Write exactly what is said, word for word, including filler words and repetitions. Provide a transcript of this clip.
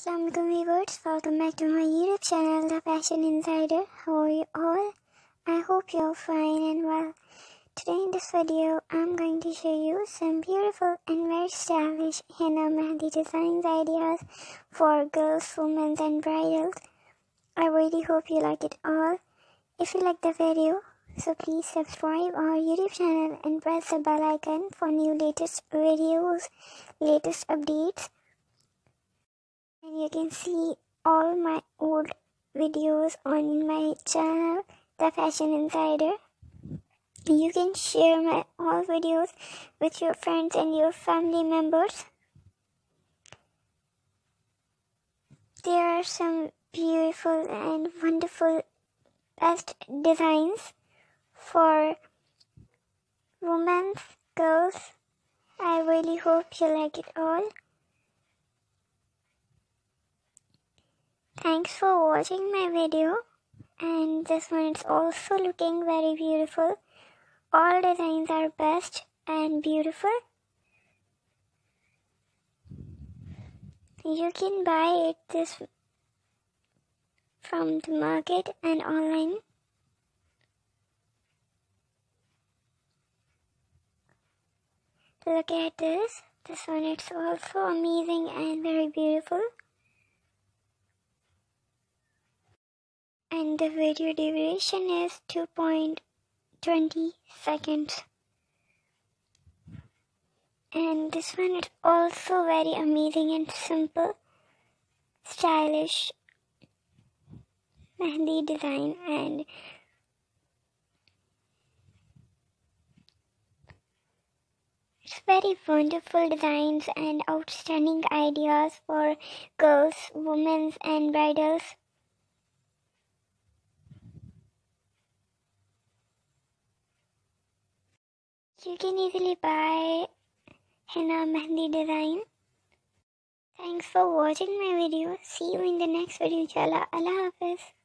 Assalamualaikum viewers, welcome back to my YouTube channel, The Fashion Insider. How are you all? I hope you're fine and well. Today in this video, I'm going to show you some beautiful and very stylish henna mehndi designs ideas for girls, women and bridals. I really hope you like it all. If you like the video, so please subscribe our YouTube channel and press the bell icon for new latest videos, latest updates. And you can see all my old videos on my channel, The Fashion Insider. You can share my all videos with your friends and your family members. There are some beautiful and wonderful best designs for women, girls. I really hope you like it all. Thanks for watching my video, and this one is also looking very beautiful. All designs are best and beautiful. You can buy it this from the market and online. Look at this. This one is also amazing and very beautiful. And the video duration is two point two zero seconds. And this one is also very amazing and simple, stylish mehndi design, and it's very wonderful designs and outstanding ideas for girls, women and bridals. You can easily buy henna mehndi design. Thanks for watching my video. See you in the next video. Inshallah. Allah Hafiz.